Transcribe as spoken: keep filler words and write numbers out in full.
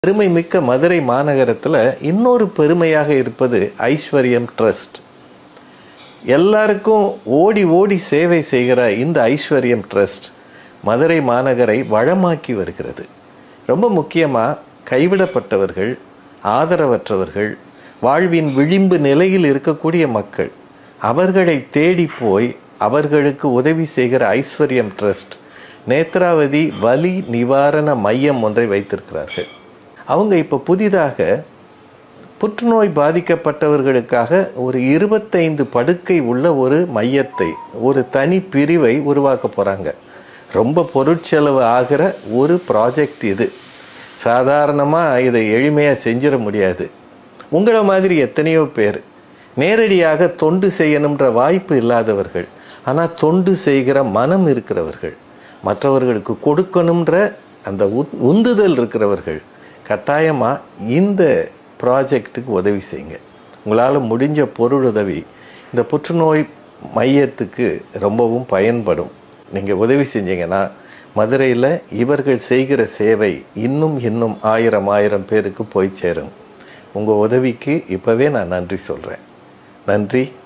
பெருமை மிக்க மதுரை மாநகரத்தில் இன்னொரு பெருமையாக இருப்பது ஐஸ்வர்யம் ட்ரஸ்ட். எல்லாருக்கும் ஓடி ஓடி சேவை செய்கிற இந்த ஐஸ்வர்யம் ட்ரஸ்ட் மதுரை மாநகரை வளமாக்கி வருகிறது. ரொம்ப முக்கியமாக கைவிடப்பட்டவர்கள், ஆதரவற்றவர்கள், வாழ்வின் விளிம்பு நிலையில் இருக்கக்கூடிய மக்கள், அவர்களை தேடி போய் அவர்களுக்கு உதவி செய்கிற ஐஸ்வர்யம் ட்ரஸ்ட் நேத்ராவதி வலி நிவாரண மையம் ஒன்றை வைத்திருக்கிறார்கள். அவங்க இப்போ புதிதாக புற்றுநோய் பாதிக்கப்பட்டவர்களுக்காக ஒரு இருபத்தைந்து படுக்கை உள்ள ஒரு மையத்தை, ஒரு தனி பிரிவை உருவாக்க போகிறாங்க. ரொம்ப பொருட்செலவு ஆகிற ஒரு ப்ராஜெக்ட் இது. சாதாரணமாக இதை எளிமையாக செஞ்சிட முடியாது. உங்களை மாதிரி எத்தனையோ பேர் நேரடியாக தொண்டு செய்யணுன்ற வாய்ப்பு இல்லாதவர்கள், ஆனால் தொண்டு செய்கிற மனம் இருக்கிறவர்கள், மற்றவர்களுக்கு கொடுக்கணுன்ற அந்த உந்துதல் இருக்கிறவர்கள் கட்டாயமாக இந்த ப்ராஜெக்டுக்கு உதவி செய்யுங்க. உங்களால் முடிஞ்ச பொருளுதவி இந்த புற்றுநோய் மையத்துக்கு ரொம்பவும் பயன்படும். நீங்கள் உதவி செஞ்சீங்கன்னா மதுரையில் இவர்கள் செய்கிற சேவை இன்னும் இன்னும் ஆயிரம் ஆயிரம் பேருக்கு போய் சேரும். உங்கள் உதவிக்கு இப்போவே நான் நன்றி சொல்கிறேன். நன்றி.